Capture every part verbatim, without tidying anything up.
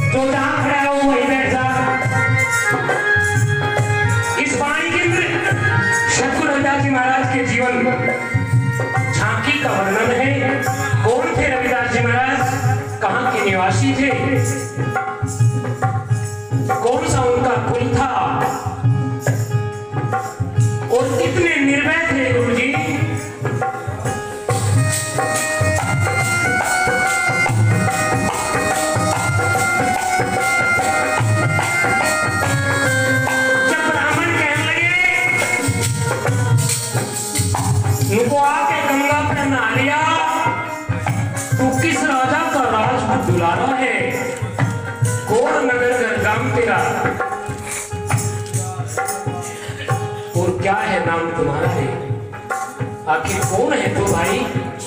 जो जहां खड़ा है वो वहीं बैठ जा। इस वाणी के अंदर सतगुरु रविदास जी महाराज के जीवन झांकी का वर्णन है। कौन थे रविदास जी महाराज, कहां के निवासी थे, कौन सा उनका कुल था और कितने निर्भय थे गुरु जी। जब ब्राह्मण कहने लगे उनको आके गंगा पे नहा लिया, तू किस राजा का राजपूत दुलारा है, कौन नगर का गांव तेरा और क्या है नाम तुम्हारा है, आखिर कौन है तो भाई।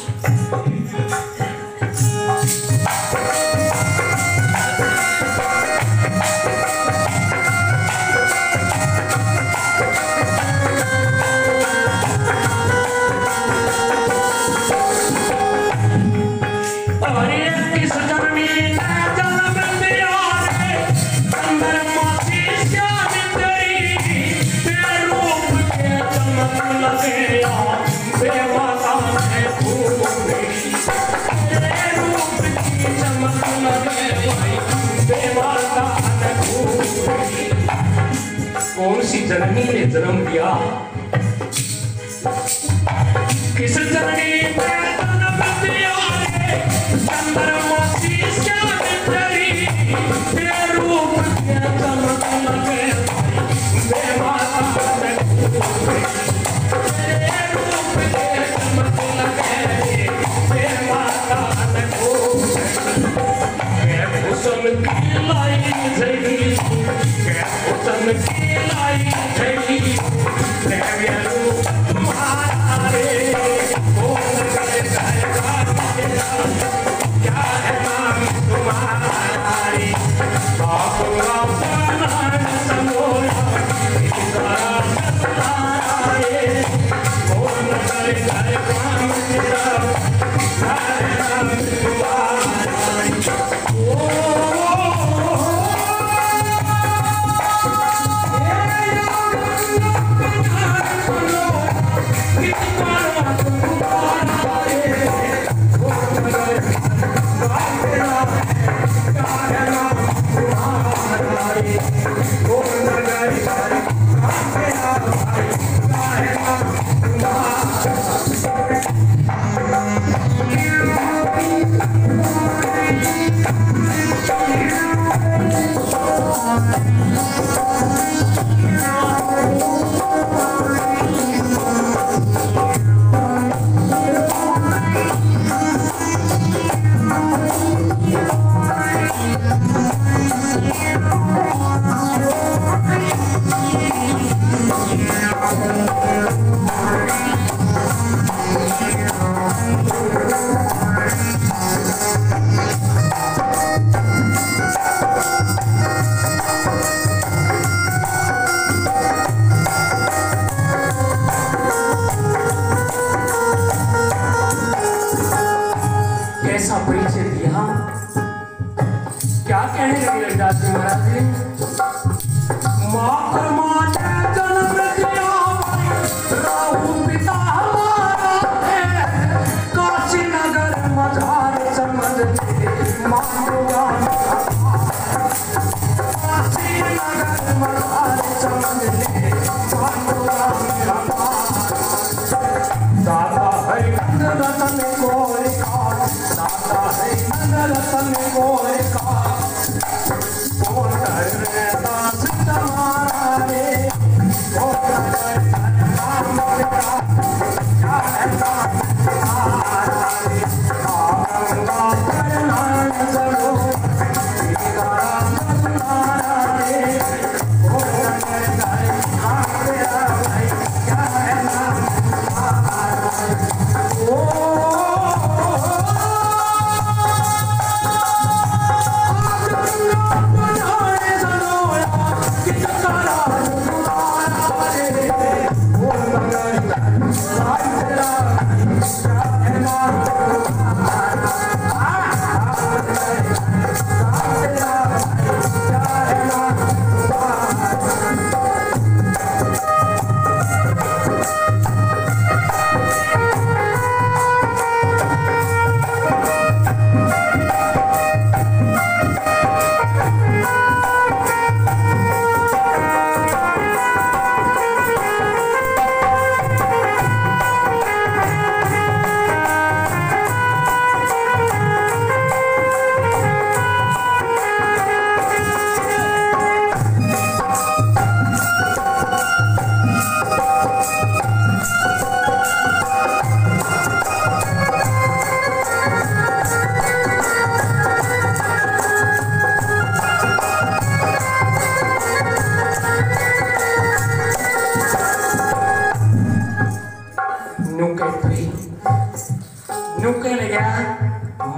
कौन सी जननी ने जन्म दिया, किस जननी ने जन्म दिया, चंद्रमा शीशा में तेरी तेरे रूप के चमक लगे बे माता ने तेरे रूप के चमक लगे बे माता ने मैं हुस्न की लाई जगी, मैं हुस्न की लाई जगी, मैं रूप तुम्हारा रे कौन करे जाएगा तेरा, क्या है नाम तुम्हारा रे आपका नाम संगोला इसारा तुम्हारा रे कौन करे जाएगा तेरा, क्या है नाम तुम्हारा रे। कैसा परिचय दिया, क्या कहने लगे रविदास जी महाराज जी। माँ कर्मा ने जन्म दिया, राहु पिता हमारा है, काशी नगर मझार समझ ले मांगोगा, काशी नगर मझार समझ ले मांगोगा मेरा दाता है नंद रतन कोई का, दाता है नंद रतन कोई का, कौन है दास तुम्हारा रे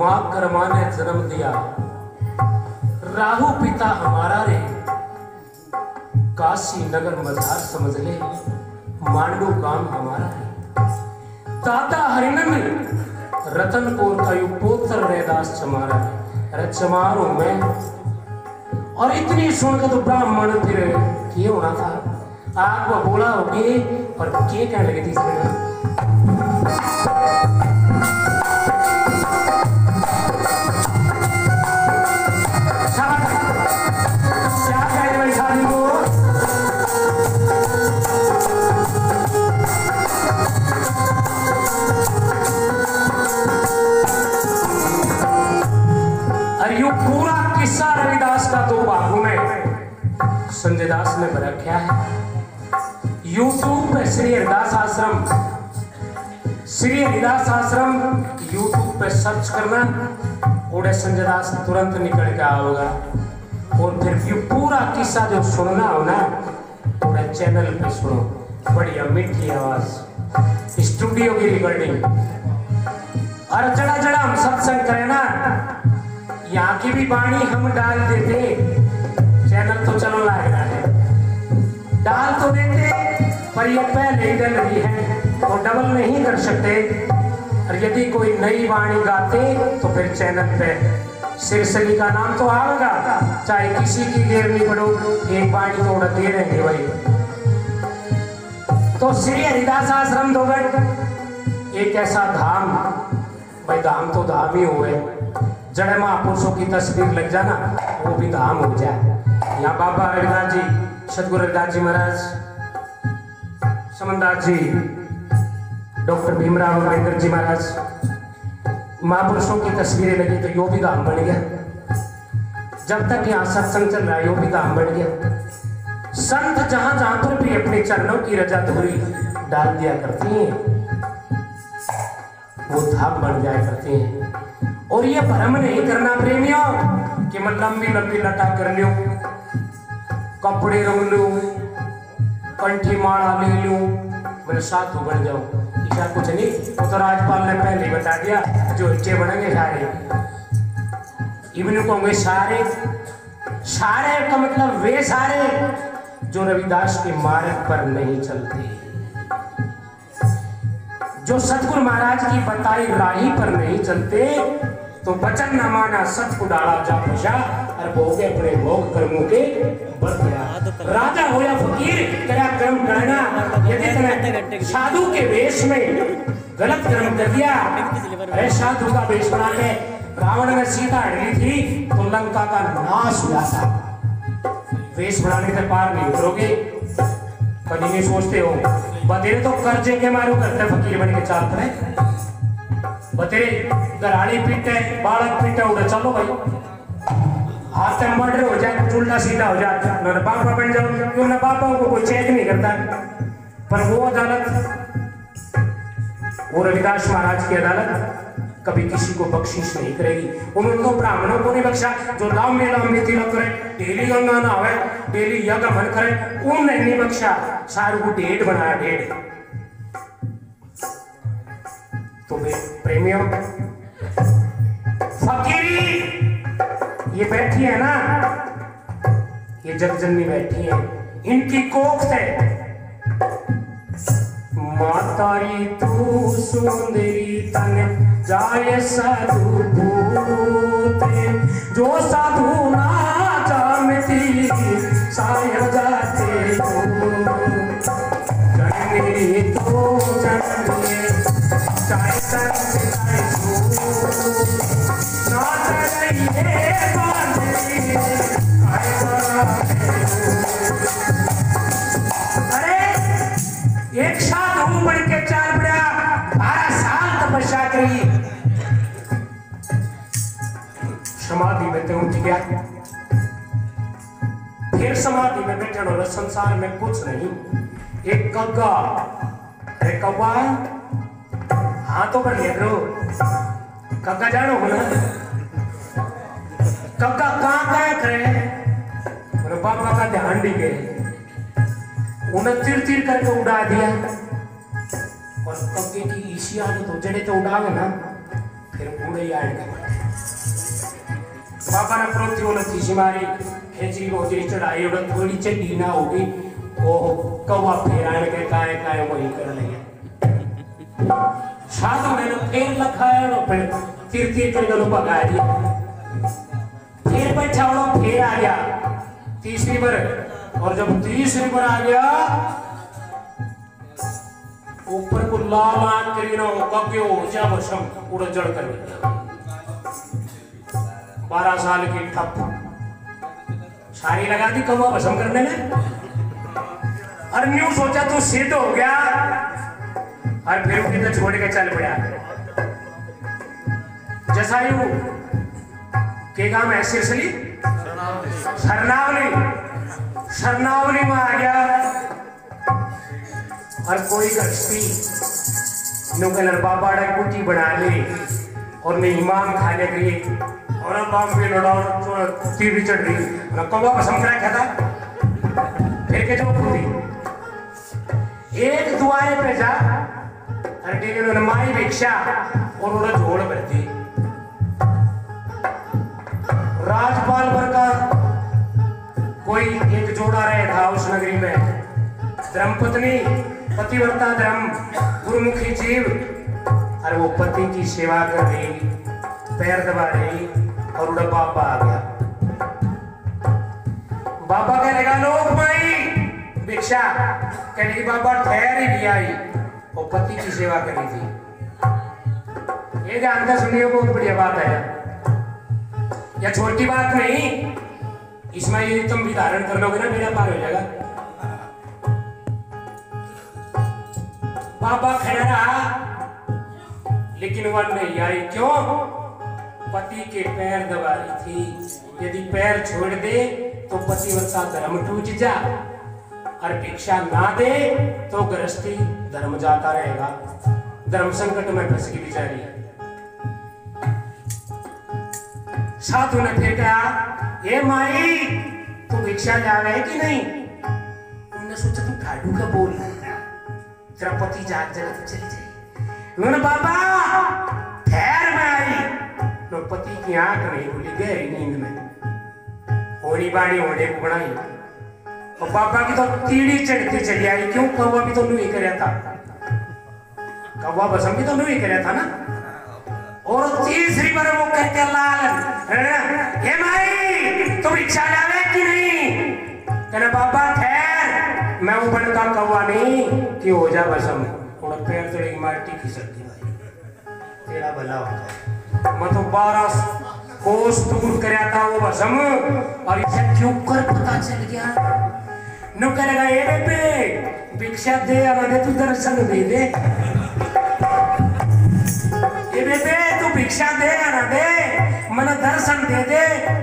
माँ कर्मा ने जन्म दिया, राहु पिता हमारा रे, काशी नगर मझार समझ ले, मांडू गांव हमारा है। दादा हरिनंद रतनपुर का यु पुत्र रैदास चमारा है। अरे चमारो में और इतनी सुनकर तो ब्राह्मण फिर ये होना था, आग वो बोला होगी और क्या कहने लगे तीसरे संजय दास ने रखा है। यूट्यूब पे श्री हरिदास आश्रम, श्री हरिदास आश्रम यूट्यूब पे सर्च करना, और संजय दास तुरंत निकल के आओगा। और फिर ये पूरा किस्सा जो सुनना हो ना, पूरे चैनल पे सुनो, बढ़िया मीठी आवाज, स्टूडियो की रिकॉर्डिंग। और जड़ा जड़ा हम सत्संग करें ना, यहाँ की भी वाणी हम डाल देते, चैनल तो चलो लाएगा है, डाल तो देते, पर ये पहले ही डल रही है तो डबल नहीं कर सकते। और यदि कोई नई वाणी गाते तो फिर चैनल पे सिरसली का नाम तो आएगा, चाहे किसी की देर नहीं पड़ो, एक वाणी तो उड़ा दे रहेंगे भाई। तो श्री हरिदास आश्रम दोगढ़ एक ऐसा धाम, भाई धाम तो धाम ही हुए, जड़े महापुरुषों की तस्वीर लग जाना वो भी धाम हो जाए। यहाँ बाबा रविदास जी, सतगुरु रविदास जी महाराज, समनदास जी, डॉक्टर भीमराव अम्बेडकर जी महाराज, महापुरुषों की तस्वीरें लगी तो यो भी धाम बन गया। जब तक यहाँ सत्संग चल रहा है यो भी धाम बन गया। संत जहां जहां पर भी अपने चरणों की रजा धूरी डाल दिया करती हैं, वो धाम बन जाया करती हैं। और ये भ्रम नहीं करना प्रेमियों कि मैं लंबी लंबी लटा कर लूं, कपड़े रंग लूं, कंठी माला ले लूं, मेरे साधु बन जाऊं, ऐसा कुछ नहीं। वो तो राजपाल ने पहले बता दिया, जो इच्छे बनेंगे सारे, इवन कहूंगे सारे, सारे का मतलब वे सारे जो रविदास के मार्ग पर नहीं चलते, जो सतगुरु महाराज की बताई राही पर नहीं चलते, तो वचन न माना सत को डाला जा फसा, और भोगे अपने भोग कर्मों के बद गया। राजा हो या फकीर तेरा कर्म करना, यदि तूने साधु के वेश में गलत कर्म कर दिया, अरे साधु का वेश बना के रावण ने सीता हड़ी थी तो लंका का नाश हुआ था। वेश बनाने से पार नहीं उतरोगे, कभी नहीं सोचते हो बतेरे तो कर्जे के मारू करते फकीर बन के चाल करे, बतेरे गराड़ी पीटे, बालक पीटे, उड़े चलो भाई, हाथ में मर्डर हो जाए, कुछ उल्टा सीधा हो जाता, न बापा बन जाओ, क्यों न बापा को कोई चेक नहीं करता। पर वो अदालत, वो रविदास महाराज की अदालत कभी किसी को बख्शिश नहीं करेगी। उन्होंने तो ब्राह्मणों को नहीं बख्शा, जो लांबे लांबे तिलक करे, डेली गंगा नहावे, डेली यज्ञ मन करे, उन्हें नहीं बख्शा, सारू को ढेड बनाया, ढेड। तो प्रेमियों, फकीरी ये बैठी है ना, ये जगजननी बैठी है, इनकी कोख से मातारी तू सुंदरी तन जाए साधु भूते, जो साधु ना जानती साय जाते जननी तो जननी चाहे चाहे ना चाहिए बांधनी अरे एक साधु बन के चाल पड़ा, बारह साल तपस्या करी, समाधि में तो उठ गया, फिर समाधि में बैठे और संसार में कुछ नहीं। एक कग्गा, अरे कौवा हाथों पर ले लो, कग्गा जानो हो ना, कग्गा कहाँ कहाँ करे, और बाबा का ध्यान दी गए, उन्हें तीर तीर करके उड़ा दिया। और कब्जे की ईशी आदत हो जड़े तो उड़ावे ना, फिर उड़े आएगा। बाबा ने प्रोती वो थी मारी खेचरी को होती चढ़ाई और थोड़ी चढ़ी ना होगी वो कौवा फेरान के काए काए वही कर लिया साधु ने फेर लखाया और फिर तीर तीर कर गलो भगा दिया फिर बैठा वो फिर आ गया तीसरी बार और जब तीसरी बार आ गया ऊपर को लाल आंख करी ना कब हो जा बसम उड़ जड़ कर गया बारह साल की ठप सारी लगा दी कौवा भस्म करने में और न्यू सोचा तो सिद्ध हो गया और फिर वो कितना छोड़ के चल पड़ा जसायु के गांव है सिरसली सरनावली सरनावली में आ गया और कोई गृहस्थी नुकलर बाबा डा कुटी बना ले और मैं इमाम खाने के लिए और हम बाम पे लड़ाओ तीर भी चढ़ रही और कौवा भस्म करा खाता फिर के जो पूरी एक दुआरे पे जा और टीने ने माई भिक्षा और उड़ा झोड़ भरती राजपाल पर का कोई एक जोड़ा रहे था उस नगरी में धर्मपत्नी पतिव्रता धर्म गुरुमुखी जीव और वो पति की सेवा कर रही पैर दबा रही और उड़ा बाबा आ गया बाबा कहने लगा लोग माई भिक्षा कहने की बाबा ठहर ही नहीं आई वो पति की सेवा कर रही थी ये जानता सुनिए बहुत बढ़िया बात है या छोटी बात नहीं इसमें ये तुम भी धारण कर लोगे ना मेरा पार हो जाएगा बाबा खड़ा रहा लेकिन वह नहीं आई क्यों पति के पैर दबा रही थी यदि पैर छोड़ दे तो पतिव्रता धर्म टूट जा और भिक्षा ना दे तो गृहस्थी धर्म जाता रहेगा धर्म संकट में फंस गई बेचारी साधु ने फिर कहा ये माई तू भिक्षा जावे कि नहीं उन्होंने सोचा तू ठाडू का बोल तेरा पति जाग जगह तो चली जाए उन्होंने बाबा ठहर में आई तो पति की आंख नहीं खुली गहरी नींद में होनी बाणी होने को बनाई और बाबा की तो तीड़ी चढ़ती चली आई क्यों कौवा भी तो नहीं कर था कौवा भस्म भी तो नहीं कर था ना और तीसरी बार वो कहते लाल हे माई तुम भिक्षा लावे कि नहीं कहना बाबा ठहर मैं वो बनता कौवा नहीं कि हो जा भस्म थोड़ा पैर तोड़ेगी माटी खिसकती भाई तेरा भला होता मैं तो बारह कोस दूर कराया था वो भस्म और इसे क्यों कर पता चल गया नु करेगा ये बेटे भिक्षा दे अरे तू दर्शन दे दे ये बेटे तू भिक्षा दे अरे दे मन दर्शन दे दे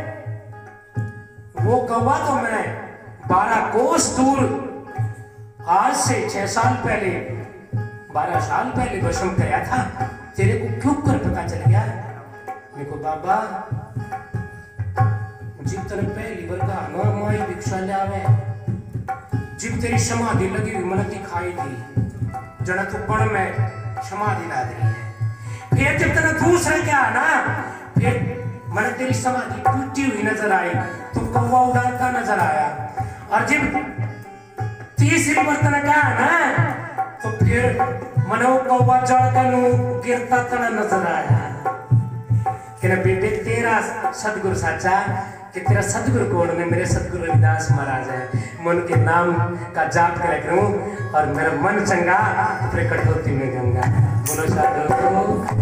वो कौवा तो मैं बारह कोस दूर आज से छह साल पहले बारह साल पहले भस्म कराया था तेरे को क्यों कर पता चल गया देखो बाबा जिब तेरे पहली बार का ना माई भिक्षा लावे जिब तेरी समाधि लगी हुई मन दिखाई दी जड़ा तू पढ़ में समाधि ला रही है फिर जब तेरा दूसरा क्या ना फिर मन तेरी समाधि टूटी हुई नजर आई तू कौवा उड़ाता नजर आया और जब तीसरी बर्तन क्या ना तो फिर मनो कौवा जड़कर गिरता तना नजर आया कि बेटे तेरा सदगुरु साचा कि तेरा सदगुरु कौन है मेरे सदगुरु रविदास महाराज है मन के नाम का जाप करे करूं और मेरा मन चंगा प्रकट होती में गंगा बोलो साधु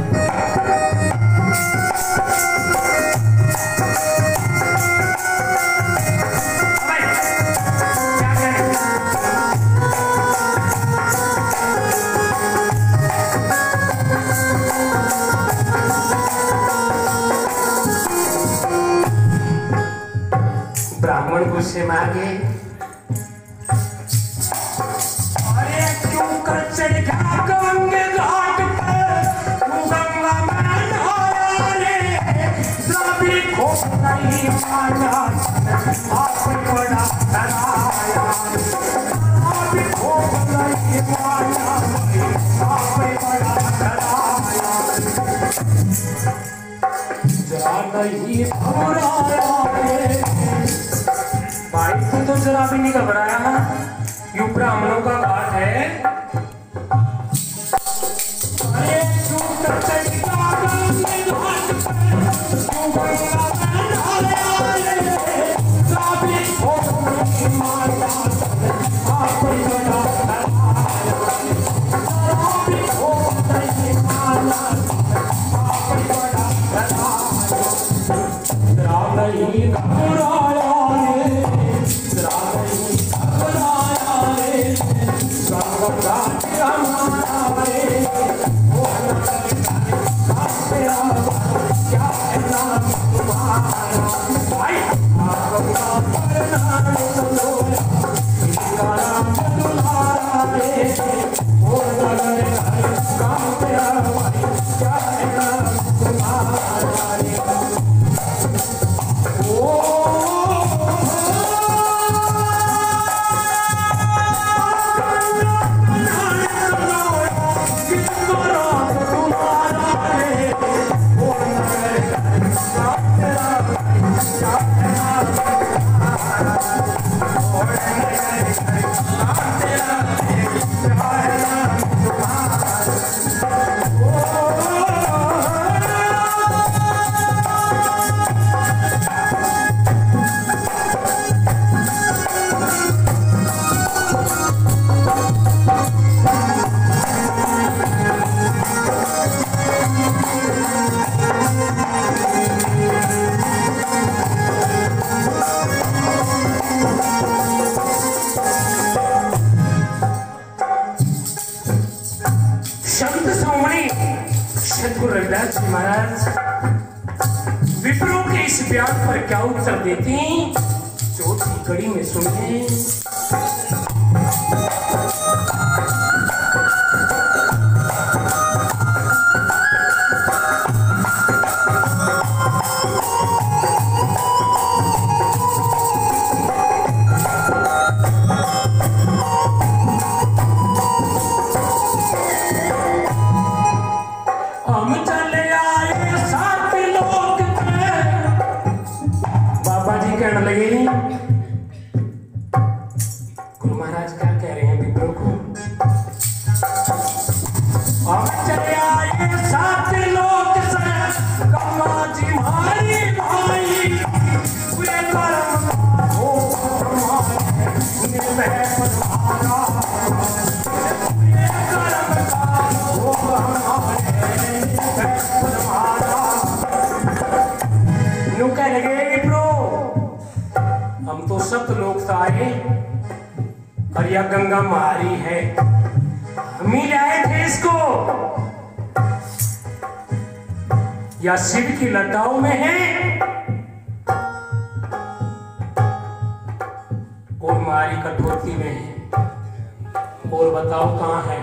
ब्राह्मण गुस्से में आ गए अरे क्यों कर चढ़ा गंगे घाट पे तू गंगा में नहाया रे द्रावी खोप नहीं माया आप बड़ा डराया द्रावी खोप नहीं माया आप बड़ा डराया जरा नहीं जरा भी नहीं घबराया। यू ब्राह्मणों का घाट है। अरे छूट चढ़ता गंगे घाट पर, तू गंगा में नहाए आए, साबी हो गई माता आप बड़ा साबी हो गई माता आप बड़ा राधई घबराया रे, राधई घबराया रे, गंगा हमारा रे, वो तेरा क्या है नाम तुम्हारा भाई, गंगा पर नाम सुनो, इसका नाम तुम्हारा रे, वो गंगा तेरा भाई क्या है नाम तुम्हारा रे। महाराज विप्रों के इस बयान पर क्या उत्तर देते हैं, चौथी कड़ी में सुनिए। गुरु महाराज क्या कह रहे हैं विप्रों को? हम चले आए सात लोक से, गंगा जी हमारी भाई, पूरे कर्म हो हमारे निर्भय परमारा, पूरे कर्म हो हमारे निर्भय परमारा। नु कह लगे विप्रो, हम तो सप्त लोक से आए और यह गंगा मारी है, हम ही लाए थे इसको, या शिव की लताओं में है और मारी कठोरती में है, और बताओ कहां है?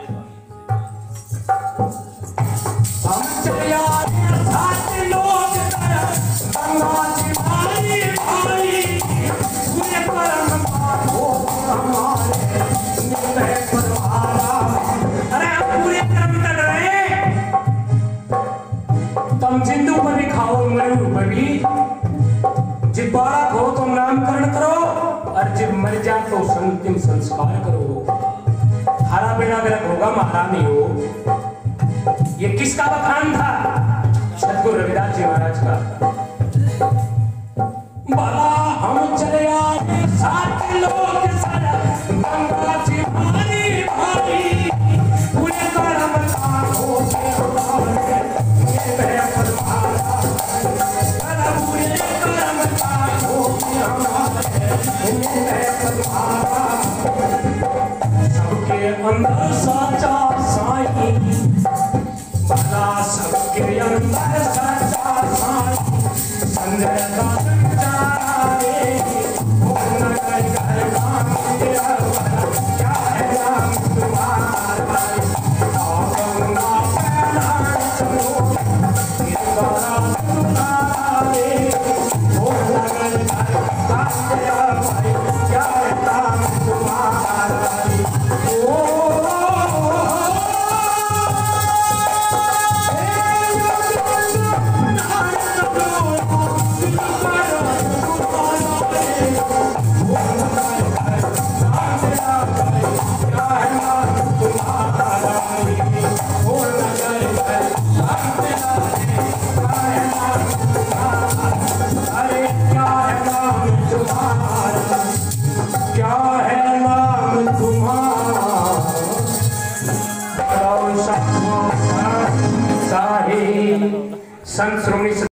हम चले आए सात लोग गंगा जी मारी भाई, पूरे कर्म हो हमारे निर्भय परमारा। अरे हम पूरे कर्म कर रहे, तुम जिंदू पर भी खाओ मरू पर भी, जब बालक हो तो नामकरण करो, और जब मर जा तो अंतिम संस्कार करो। हरा बेड़ा गलत होगा महाराज नहीं हो। ये किसका बखान था? सतगुरु रविदास जी महाराज का। बाला हम चले आए सात लोग सारा, गंगा जी हमारी भाई, पूरे कर्म का हो हमारे निर्भय परमारा, पूरे कर्म का हो हमारे निर्भय परमारा। सबके अंदर साचा साईं, बाला सबके अंदर साचा साईं, संजय का Oh संत श्रोमणी